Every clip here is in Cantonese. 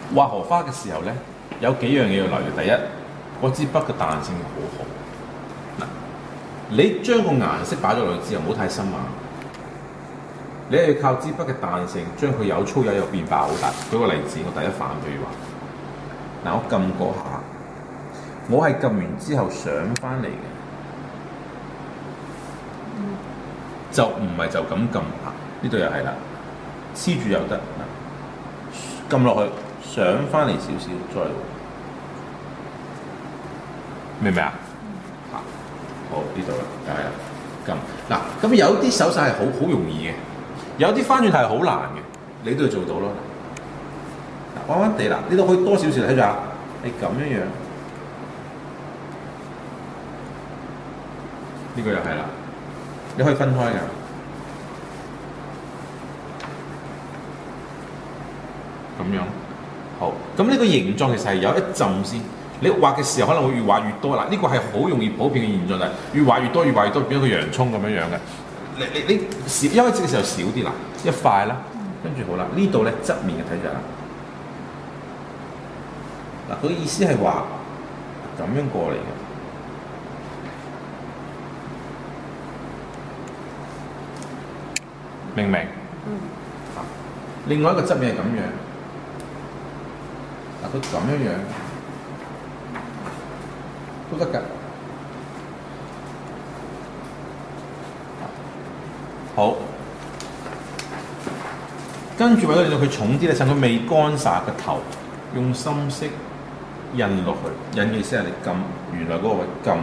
畫荷花嘅時候咧，有幾樣嘢要留意。第一，嗰支筆嘅彈性好好。嗱，你將個顏色擺咗落去之後，唔好太深啊。你係要靠支筆嘅彈性，將佢有粗有幼變化好大。舉個例子，我第一範譬如話，嗱，我撳嗰下，我係撳完之後上翻嚟嘅，就唔係就咁撳下。呢度又係啦，黐住又得嗱，撳落去上翻嚟少少，再明唔明啊？好，呢度啦，又係啦，撳嗱，咁有啲手勢係好容易嘅。有啲翻轉係好難嘅，你都要做到咯。嗱，彎彎地啦，呢度可以多少少睇住啊，係咁樣樣。呢個又係啦，你可以分開㗎。咁樣，好。咁呢個形狀其實係有一浸先。你畫嘅時候可能會越畫越多啦。呢個係好容易普遍嘅現象，就係越畫越多，越畫越多，變咗個洋葱咁樣樣嘅。你少一開始嘅時候少啲啦，一塊啦，跟住好啦，呢度咧側面嘅睇住啦。嗱，佢意思係話咁樣過嚟嘅，明唔明？另外一個側面係咁樣，嗱，佢咁樣樣都得㗎。好，跟住為咗令到佢重啲咧，趁佢未乾晒個頭，用深色印落去。印嘅意思係你撳原來嗰個位撳，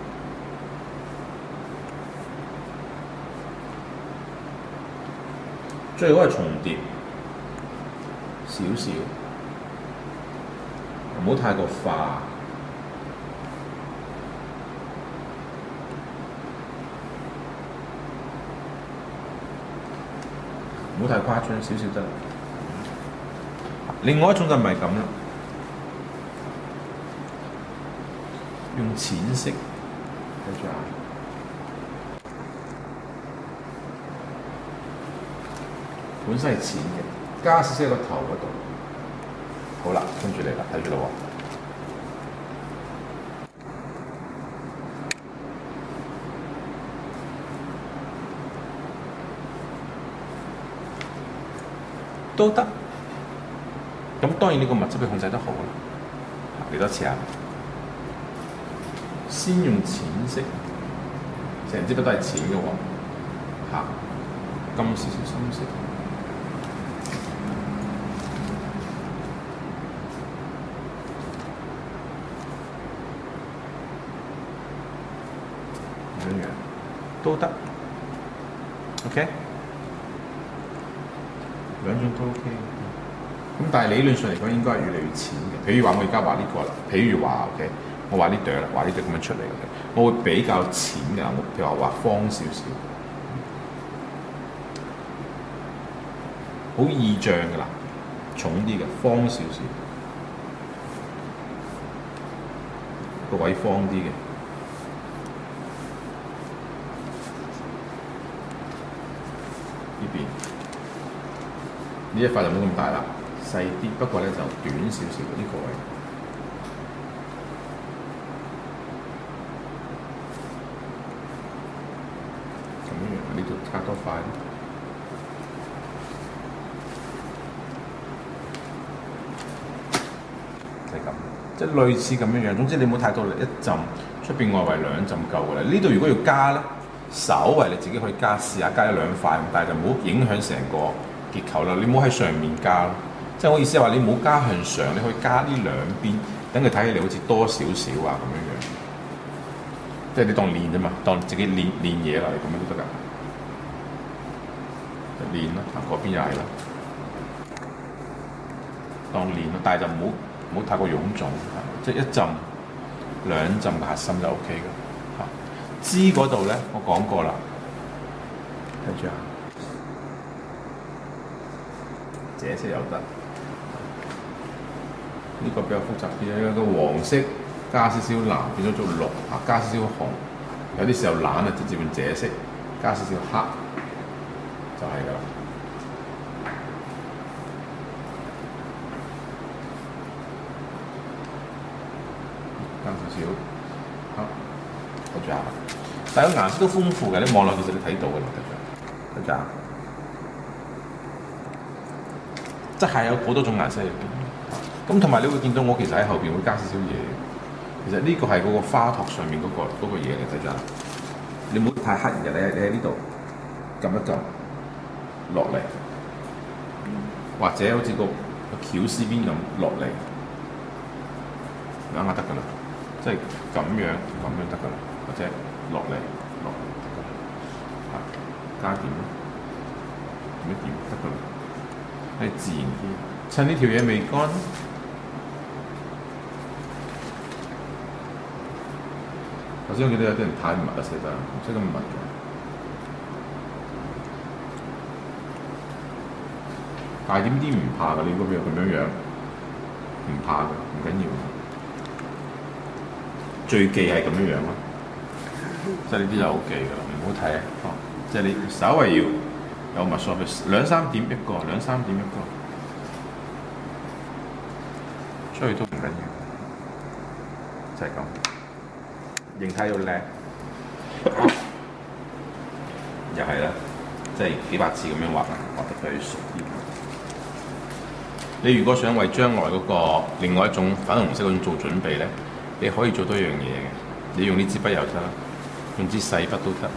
最好係重疊少少，唔好太過化。唔好太誇張，少少得。另外一種就唔係咁啦，用淺色，睇住啊，本身係淺嘅，加少少喺個頭嗰度。好啦，跟住嚟啦，睇住啦喎。都得，咁當然呢個物質佢控制得好啦。嚟多次啊！先用淺色，成支筆都係淺嘅喎，嚇，咁少少深色，咁樣都得 ，OK。兩種都 OK，咁但係理論上嚟講應該係越嚟越淺嘅。譬如話我而家畫呢個啦，譬如話 OK，我畫呢朵啦，畫呢朵咁樣出嚟嘅，我會比較淺嘅。我譬如話畫方少少，好意象嘅啦，重啲嘅，方少少，個位方啲嘅。呢邊。呢一塊就冇咁大啦，細啲，不過咧就短少少呢個位。咁樣呢度加多塊，就係咁，即係類似咁樣樣。總之你唔好太多啦，一浸出邊外圍兩浸夠㗎啦。呢度如果要加咧，稍為你自己可以加，試下加一兩塊，但係就唔好影響成個結構啦，你唔好喺上面加咯，即係我意思係話你唔好加向上，你可以加呢兩邊，等佢睇起嚟好似多少少啊咁樣樣，即係你當練啫嘛，當自己練嘢啦，你咁樣都得㗎，就練啦，嗰邊又係啦，當練咯，但係就唔好太過臃腫，即係一浸兩浸嘅核心就 O K 嘅，嚇，枝嗰度咧我講過啦，睇住啊。這色有得，呢個比較複雜啲咧，個黃色加少少藍變咗做綠，啊加少少紅，有啲時候懶啊直接變這色，加少少黑就係㗎啦。 加少少黑，睇住下。但係個顏色都豐富嘅，你望落其實你睇到嘅，睇住下。即係有好多種顏色入邊。咁同埋你會見到我其實喺後邊會加少少嘢。其實呢個係嗰個花托上面嗰個嘢嚟，睇住下。你唔好太黑嘅，你喺呢度撳一撳落嚟，或者好似個橋絲邊咁落嚟，啱啱得㗎啦。即係咁樣得㗎啦，或者落嚟，加點點一點得㗎啦，係自然啲。趁呢條嘢未乾，頭先我記得有啲人太密啦，寫得唔識咁密嘅。大點啲唔怕㗎，你嗰邊咁樣唔怕㗎，唔緊要。最忌係咁樣咯，即係呢啲就 OK 㗎啦，唔好睇啊！即係你稍為要有密數，兩三點一個，所以都唔緊要，就係咁。形態要靚，又係啦，即係幾百次咁樣畫得佢熟啲。你如果想為將來嗰個另外一種粉紅色嗰種做準備咧，你可以做多一樣嘢嘅。你用呢支筆又得，用支細筆都得。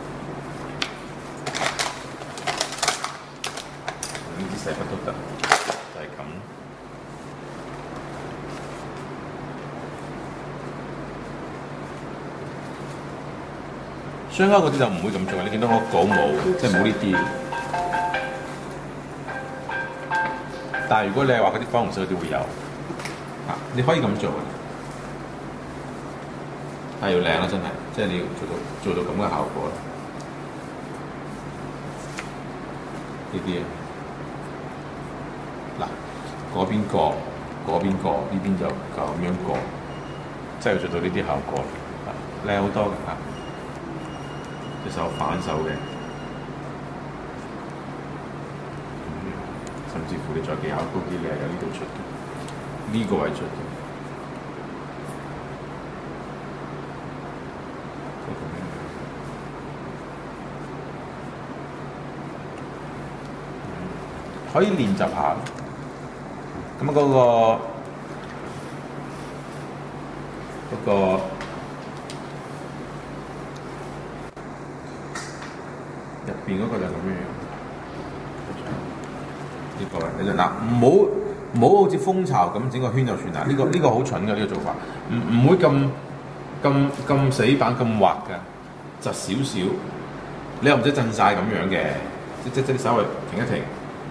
用呢支細筆都得，就係咁。雙鈎嗰啲就唔會咁做，你見到我稿冇，即係冇呢啲。但係如果你係話嗰啲粉紅色嗰啲會有，你可以咁做，係要靚啦，真係，即係你要做到咁嘅效果啦。呢啲嗱，嗰邊過，呢邊就咁樣過，即係要做到呢啲效果，靚好多㗎嚇。隻手反手嘅。甚至乎你再技巧高啲，你係由呢度出嘅，呢個位出嘅。可以練習下。咁嗰個入邊嗰個就咁樣。呢個你就嗱，唔好好似蜂巢咁整個圈就算啦。呢個好蠢嘅呢個做法，唔會咁死板咁滑嘅，窒少少。你又唔使震晒咁樣嘅，即你稍微停一停，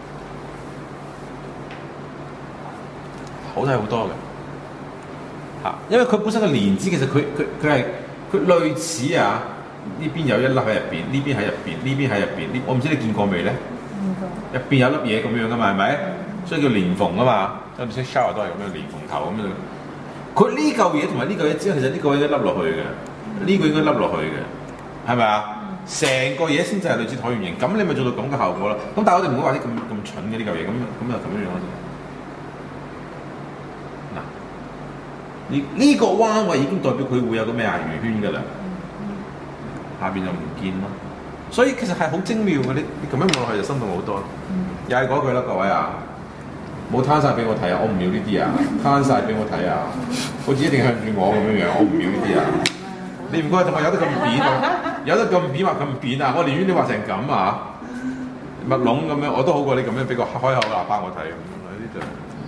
好睇好多嘅嚇。因為佢本身嘅蓮子其實佢類似啊，呢邊有一粒喺入邊，呢邊喺入邊，呢邊喺入邊。我唔知你見過未咧？入邊有粒嘢咁樣噶嘛，係咪？所以叫蓮蓬啊嘛。有啲 shower 都係咁樣蓮蓬頭咁樣。佢呢嚿嘢同埋呢嚿嘢之後，其實呢個應該凹落去嘅，呢個應該凹落去嘅，係咪啊？成個嘢先至係類似橢圓形，咁你咪做到咁嘅效果咯。咁但係我哋唔會話啲咁蠢嘅呢嚿嘢，咁就咁樣樣咯。嗱，呢個彎位已經代表佢會有個咩啊圓圈㗎啦，下邊就唔見咯。所以其實係好精妙嘅，你咁樣望落去就生動好多。又係嗰句啦，各位啊，冇攤晒俾我睇啊！我唔要呢啲啊，攤晒俾我睇啊！好似一定向住我咁樣樣，我唔要呢啲啊！你唔該，同埋有得咁扁啊，有得咁扁畫咁扁啊！我寧願你畫成咁啊，密籠咁樣，我都好過你咁樣俾個開口喇叭我睇。呢度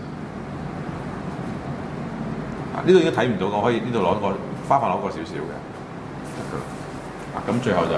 呢度已經睇唔到，我可以呢度攞個花瓣攞個少少嘅。咁最後就。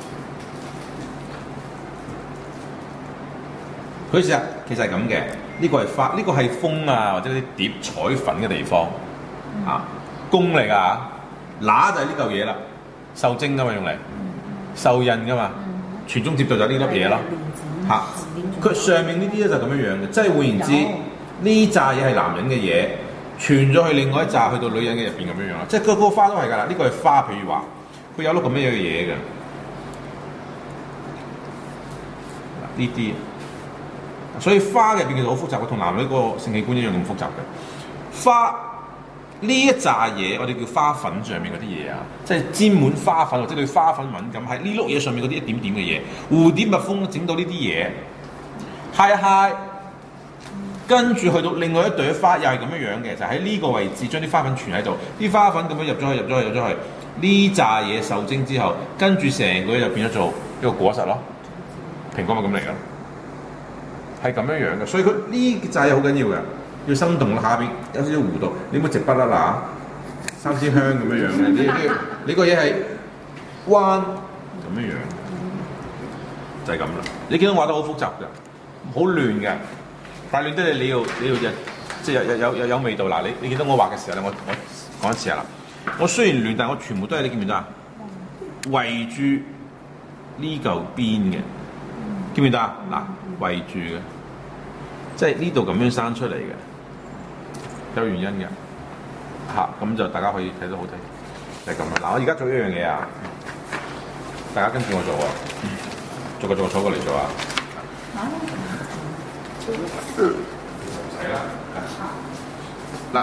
佢其實係咁嘅，呢個係花，呢個係風啊，或者啲碟彩粉嘅地方啊，工嚟㗎，乸就係呢嚿嘢啦，受精㗎嘛，用嚟受印㗎嘛，傳宗接代就呢粒嘢咯嚇。佢上面呢啲咧就咁樣樣嘅，即係換言之，呢紮嘢係男人嘅嘢，傳咗去另外一紮去到女人嘅入邊咁樣樣咯，即係嗰個花都係㗎啦。呢個係花，譬如話佢有粒咁樣嘅嘢嘅，呢啲。所以花入邊其實好複雜嘅，同男女個性器官一樣咁複雜嘅。花呢一紮嘢我哋叫花粉上面嗰啲嘢啊，即係沾滿花粉或者對花粉敏感，喺呢碌嘢上面嗰啲一點點嘅嘢，蝴蝶蜜蜂整到呢啲嘢，揩，跟住去到另外一朵花又係咁樣樣嘅，就喺呢個位置將啲花粉存喺度，啲花粉咁樣入咗去，呢紮嘢受精之後，跟住成個嘢就變咗做一個果實咯，蘋果咪咁嚟㗎，係咁樣樣嘅，所以佢呢紮嘢好緊要嘅。要生動，下邊有少少弧度，你冇直筆啦嗱，三支香咁樣樣嘅，你個嘢係彎咁樣樣，就係咁啦。你見到畫得好複雜嘅，好亂嘅，但係亂得你要即係有味道嗱。你見到我畫嘅時候咧，我講一次啊啦。我雖然亂，但係我全部都係你見唔見到啊？圍住呢嚿邊嘅，見唔見到啊？嗱，圍住嘅，即係呢度咁樣生出嚟嘅。有原因嘅嚇，咁就大家可以睇到好睇，就係咁啦。嗱，我而家做一樣嘢啊，大家跟住我做啊，逐個坐過嚟做啊。唔使啦。嗱，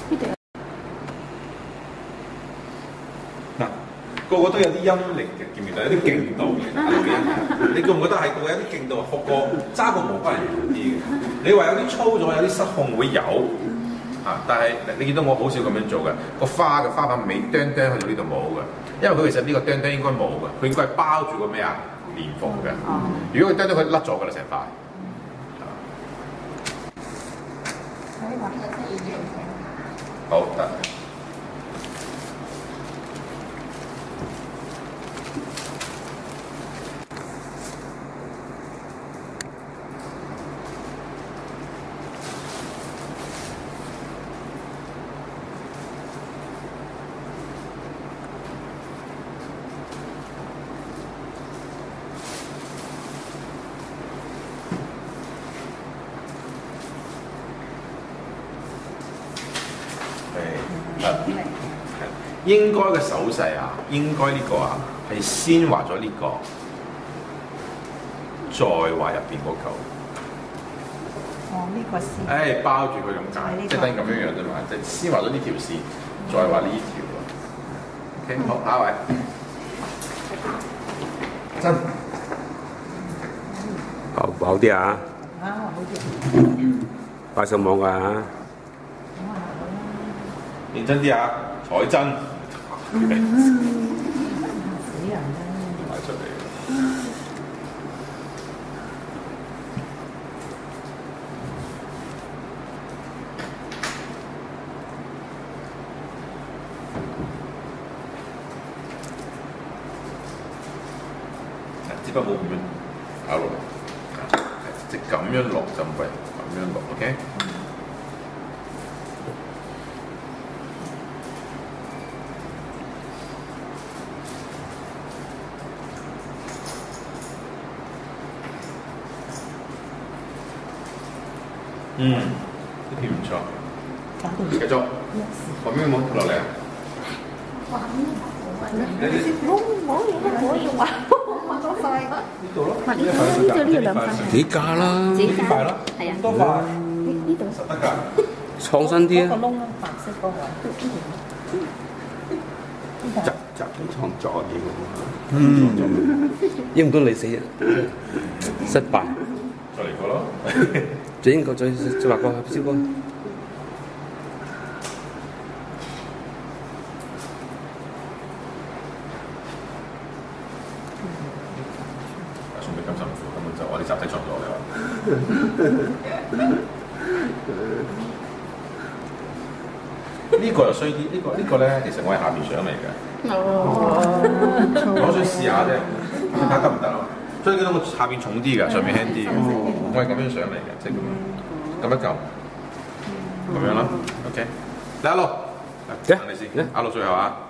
嗱，個個都有啲陰力嘅，見唔見到？有啲勁度嘅，你覺唔覺得係個個有啲勁度？學過揸個毛筆係容易啲嘅。你話有啲粗咗，有啲失控會有。但係你見到我好少咁樣做嘅，個花嘅花瓣尾釘去到呢度冇嘅，因為佢其實呢個釘應該冇嘅，佢應該係包住個咩啊連縫嘅。如果佢釘佢甩咗㗎啦成塊。好得。應該嘅手勢啊，應該呢個啊係先畫咗呢個，再畫入邊嗰嚿。 哦，呢個先。 誒，包住佢咁解，即係等於咁樣樣啫嘛。就先畫咗呢條線，再畫呢條。OK， 好，下一位。真。 好啲啊！ 啊，好啲。 擺上網㗎嚇。 認真啲啊！彩真，死人啦！擺出嚟。支筆冇咁樣打落嚟，即係咁樣落就唔係咁樣落 ，OK？呢條唔錯，繼續，後面有冇落嚟啊？ 畫咗塊， 呢度咯， 呢度兩塊， 幾架啦？ 幾塊咯？ 係啊， 多塊， 呢度實得㗎。 創新啲啊！ 個窿咯，白色嗰個。 集體創作嘅應唔到你死人，失敗。 再嚟個咯。 再應該再畫個燒光。 送俾咁辛苦，根本就我哋集體創作嘅話。呢個又衰啲，呢個咧，其實我係下邊上嚟嘅。我想試下啫，睇下得唔得咯？所以見到我下邊重啲嘅，上面輕啲嘅。我係咁樣上嚟嘅，即係咁一嚿，咁樣啦。OK，嚟阿路，等你先。阿路最後啊。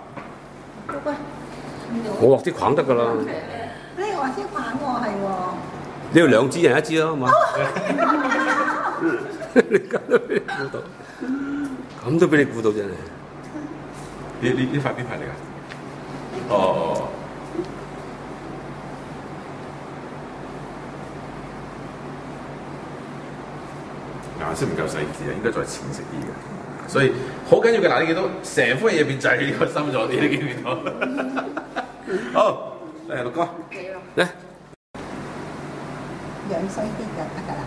我畫啲框得㗎啦。 你畫啲框喎，係喎。 你要兩支人一支咯，好嘛？你咁都俾你估到，咁都俾你估到真係。 呢塊邊塊嚟㗎？哦。顏色唔夠細緻啊，應該再淺色啲嘅。 所以好緊要嘅。嗱，你見到成幅嘢入邊就係呢個深咗啲，你見唔見到？好，嚟六哥，嚟。 養衰啲就得㗎啦。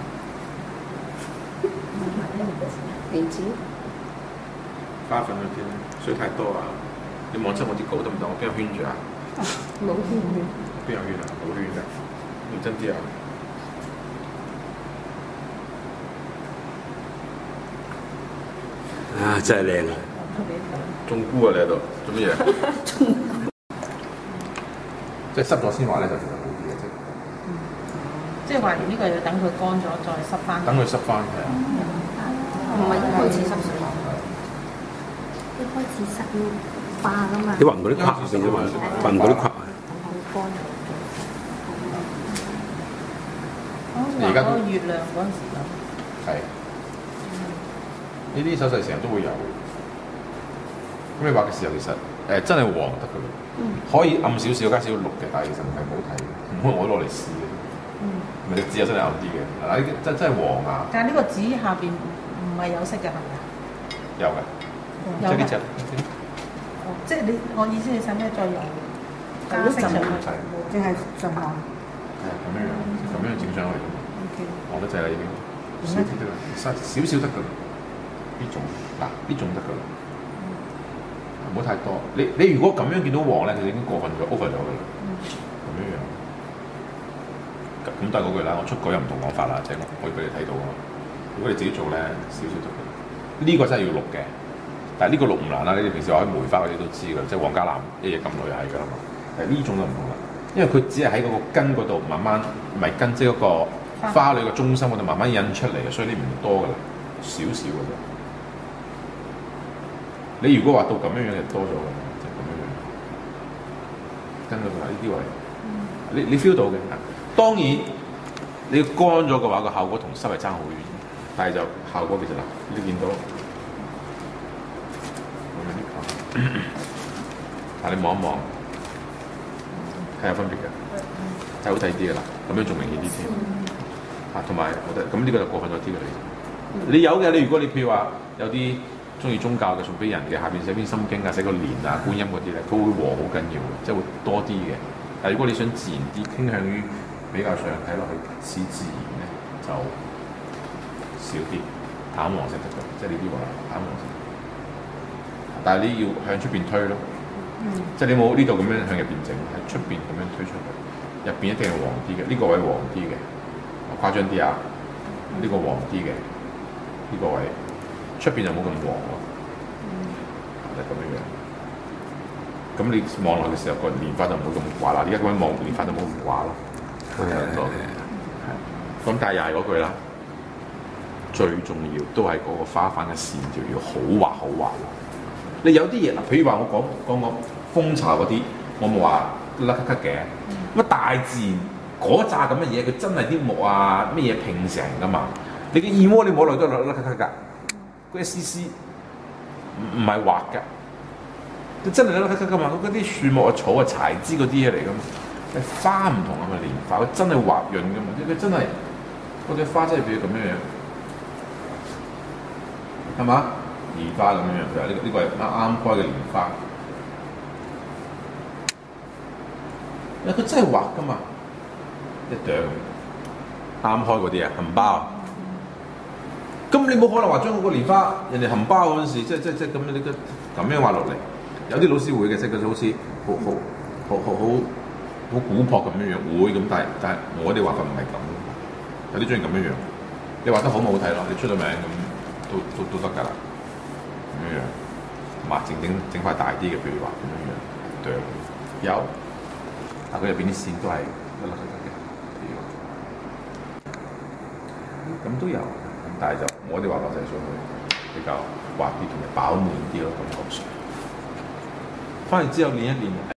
鼻子花粉嗰啲咧，水太多啊！你望親我啲稿得唔得？我邊有圈住啊？ 冇圈嘅。 邊有圈啊？冇圈嘅，認真啲啊！ 啊，真係靚啊！ 種菇啊！你喺度做乜嘢？即係濕咗先話咧，就其實好啲嘅啫。 即係話呢個要等佢乾咗再濕翻。 等佢濕翻係啊。 唔係一開始濕水，一開始濕要化㗎嘛。 你畫唔到啲框先啫嘛，畫唔到啲框啊！ 好乾。 你而家嗰個月亮嗰陣時咁。 係。呢啲手勢成日都會有。咁你畫嘅時候其實真係黃得㗎啦。可以暗少少加少少綠嘅，但係其實唔係好睇嘅，唔好我攞嚟試嘅。咪隻紙又真係暗啲嘅，嗱呢啲真係黃啊！ 但係呢個紙下邊唔係有色嘅係咪啊？ 有嘅，即係呢隻。 即係你，我意思你使唔使再用加色上去？ 淨係上岸。 係咁樣樣，咁樣整上去。黃得滯啦已經，少啲得啦，少少得㗎啦。呢種嗱呢種得㗎啦。唔好太多。你如果咁樣見到黃咧，其實已經過分咗 over 咗㗎啦。咁樣樣。咁都係嗰句啦，我出稿有唔同講法啦，即係我可以俾你睇到啊。如果你自己做咧，少少得㗎。呢個真係要錄嘅，但係呢個錄唔難啦。你哋平時話喺梅花嗰啲都知㗎，即係黃加藍一嘢撳落去係㗎啦嘛。誒呢種就唔同啦，因為佢只係喺嗰個根嗰度慢慢，唔係根即係嗰個花蕾嘅中心嗰度慢慢印出嚟嘅，所以呢唔多㗎啦，少少㗎啫。你如果畫到咁樣樣就多咗㗎，就咁樣樣。跟到呢啲位，你 feel 到嘅。當然你要乾咗嘅話，個效果同濕係爭好遠，但係就效果其實嗱，你見到，但係你望一望，係有分別嘅，係好睇啲嘅啦，咁樣仲明顯啲添。啊，同埋我覺得咁呢個就過分咗啲嘅你有嘅，你如果你譬如話有啲中意宗教嘅送俾人嘅，下邊寫篇心經啊，寫個蓮啊、觀音嗰啲咧，佢會黃好緊要嘅，即係會多啲嘅。但係如果你想自然啲，傾向於比較上睇落去似自然咧，就少啲淡黃色得嘅，即係呢啲話淡黃色。但係你要向出邊推咯，即係你冇呢度咁樣向入邊整，喺出邊咁樣推出去，入邊一定係黃啲嘅，呢個位黃啲嘅，誇張啲啊，呢個黃啲嘅，呢個位出邊就冇咁黃咯，就咁樣樣。咁你望落嘅時候，個蓮花就唔會咁掛啦。而家咁樣望蓮花就冇咁掛咯。咁但係又係嗰句啦，最重要都係嗰個花瓣嘅線條要好滑好滑。你有啲嘢，譬如話我講蜂巢嗰啲，我冇話甩咳咳嘅。咁大自然嗰扎咁嘅嘢，佢真係啲木啊咩嘢拼成噶嘛？你嘅燕窩你摸落都甩咳咳㗎，嗰一絲絲唔係滑㗎。佢真係甩咳咳㗎嘛？嗰啲樹木啊、草啊、柴枝嗰啲嘢嚟㗎嘛。花唔同啊嘛，蓮花佢真係滑潤㗎嘛，佢真係嗰隻花真係譬如咁樣樣，係嘛？蓮花咁樣樣，譬如呢個係啱開嘅蓮花，佢真係滑㗎嘛，一朵啱開嗰啲啊，含苞。咁你冇可能話將嗰個蓮花人哋含苞嗰陣時，即係咁樣你咁樣畫落嚟。有啲老師會嘅，即係佢好似好古樸咁樣樣，會咁，但係我哋畫法唔係咁，有啲中意咁樣樣。你畫得好唔好睇咯？你出咗名咁都得㗎啦，咁樣樣，抹整塊大啲嘅，譬如話咁樣樣，對，有，但佢入邊啲線都係甩甩嘅，咁都有，咁但係就我哋畫落就係想去比較滑啲同埋飽滿啲咯，感覺上。翻嚟之後練一練。